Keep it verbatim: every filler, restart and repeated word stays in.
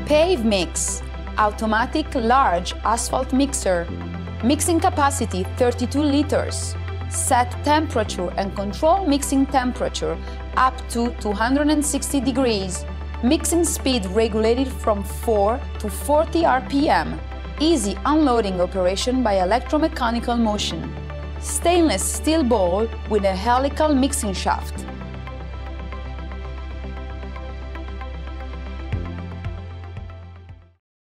PaveMix, automatic large asphalt mixer. Mixing capacity thirty-two liters. Set temperature and control mixing temperature up to two hundred sixty degrees. Mixing speed regulated from four to forty R P M. Easy unloading operation by electromechanical motion. Stainless steel bowl with a helical mixing shaft.